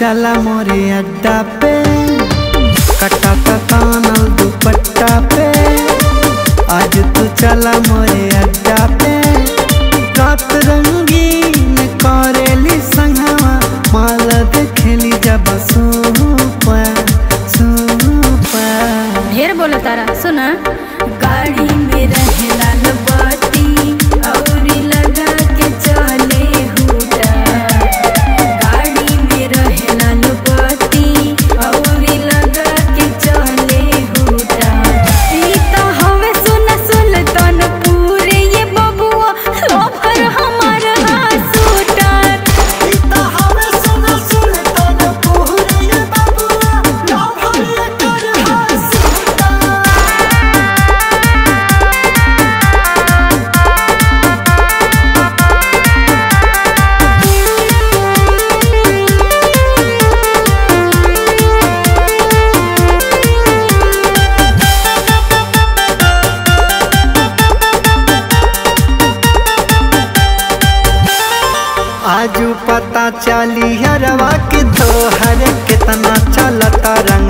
चला मोरे अड्डा पे, कटा तानल दुपट्टा पे। आज तू चला मोरे अड्डा पे, रात रंगीन करेली संगवा, माल देखेली जब सूपा। ढेर बोलो तारा सुना। गाड़ी में रहे लाल बाती और लगा के चले हुटा। गाड़ी में रहे लाल बाती और लगा के चले हुटा। ई तो हवे सुना सुल्तान पूरे ये बबुआ लोफर हमार आसूटा। ई तो हवे सुना सुल्तान पूरे ये बबुआ लोफर कर आसूटा। आजू पता चली हरवा के तोहर कितना चलता रंग